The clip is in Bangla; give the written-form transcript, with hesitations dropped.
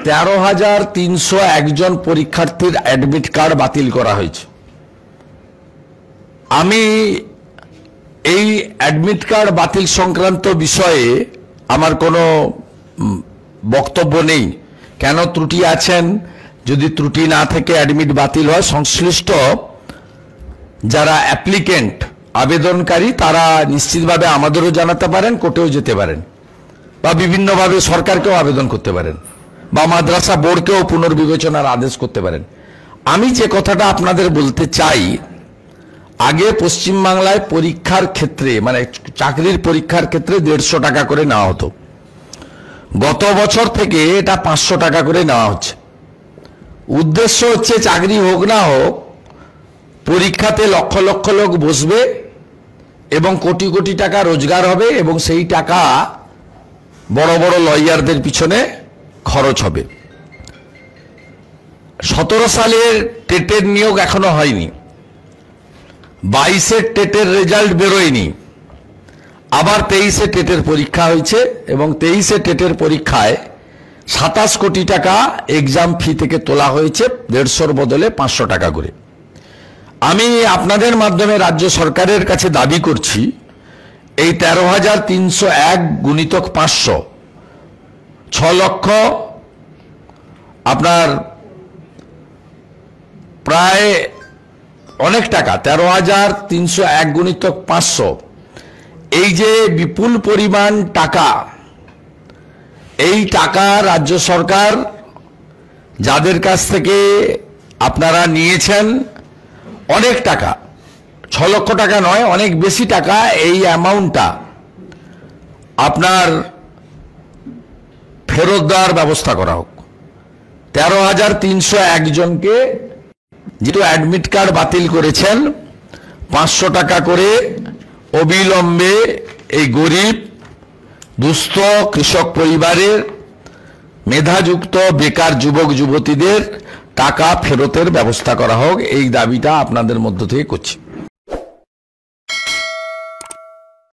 13,301 জন পরীক্ষার্থীর অ্যাডমিট কার্ড বাতিল করা হয়েছে। আমি এই অ্যাডমিট কার্ড বাতিল সংক্রান্ত বিষয়ে আমার কোনো বক্তব্য নেই। কেন ত্রুটি আছেন, যদি ত্রুটি না থেকে অ্যাডমিট বাতিল হয়, সংশ্লিষ্ট যারা অ্যাপ্লিকেন্ট আবেদনকারী তারা নিশ্চিতভাবে আমাদেরও জানাতে পারেন, কোর্টেও যেতে পারেন, বা বিভিন্নভাবে সরকারকেও আবেদন করতে পারেন, বা মাদ্রাসা বোর্ডকেও পুনর্বিবেচনার আদেশ করতে পারেন। আমি যে কথাটা আপনাদের বলতে চাই, আগে পশ্চিমবাংলায় পরীক্ষার ক্ষেত্রে মানে চাকরির পরীক্ষার ক্ষেত্রে 150 টাকা করে নেওয়া হতো। গত বছর থেকে এটা 500 টাকা করে নেওয়া হচ্ছে। উদ্দেশ্য হচ্ছে চাকরি হোক না হোক, পরীক্ষাতে লক্ষ লক্ষ লোক বসবে এবং কোটি কোটি টাকা রোজগার হবে এবং সেই টাকা বড় বড় লয়ারদের পিছনে খরচ হবে। 17 সালের টেটের নিয়োগ এখনো হয়নি, 22-এর টেটের রেজাল্ট বেরোয়নি, আবার 23-এ টেটের পরীক্ষা হয়েছে এবং 23-এ টেটের পরীক্ষায় 27 কোটি টাকা এক্সাম ফি থেকে তোলা হয়েছে, 150-র বদলে 500 টাকা করে। আমি আপনাদের মাধ্যমে রাজ্য সরকারের কাছে দাবি করছি, এই 13,301 গুণিতক 500, 6 লক্ষ আপনার প্রায় অনেক টাকা, 13,301 গুণিতক 500, এই যে বিপুল পরিমাণ টাকা, এই টাকা রাজ্য সরকার যাদের কাছ থেকে আপনারা নিয়েছেন, অনেক টাকা, 6 লক্ষ টাকা নয়, অনেক বেশি টাকা, এই অ্যামাউন্টটা আপনার ফেরত দেওয়ার ব্যবস্থা করা হোক। 13,301 জনকে যেহেতু অ্যাডমিট কার্ড বাতিল করেছেন, 500 টাকা করে অবিলম্বে এই গরিব দুস্থ কৃষক পরিবারের মেধাযুক্ত বেকার যুবক যুবতীদের টাকা ফেরতের ব্যবস্থা করা হোক, এই দাবিটা আপনাদের মধ্য থেকে করছি।